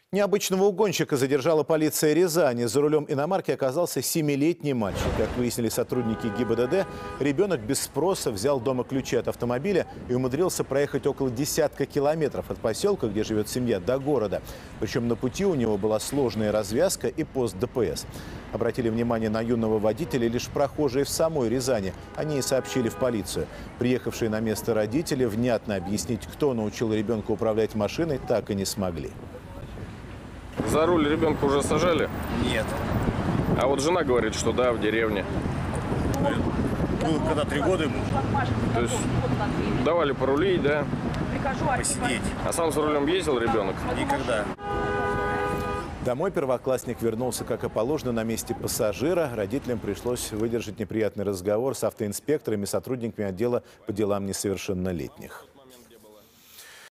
Необычного угонщика задержала полиция Рязани. За рулем иномарки оказался 7-летний мальчик. Как выяснили сотрудники ГИБДД, ребенок без спроса взял дома ключи от автомобиля и умудрился проехать около десятка километров от поселка, где живет семья, до города. Причем на пути у него была сложная развязка и пост ДПС. Обратили внимание на юного водителя лишь прохожие в самой Рязани. Они и сообщили в полицию. Приехавшие на место родители внятно объяснить, кто научил ребенка управлять машиной, так и не смогли. За руль ребенка уже сажали? Нет. А вот жена говорит, что да, в деревне. Было когда 3 года ему. То есть давали порулить, да? Посидеть. А сам за рулем ездил ребенок? Никогда. Домой первоклассник вернулся, как и положено, на месте пассажира. Родителям пришлось выдержать неприятный разговор с автоинспекторами и сотрудниками отдела по делам несовершеннолетних.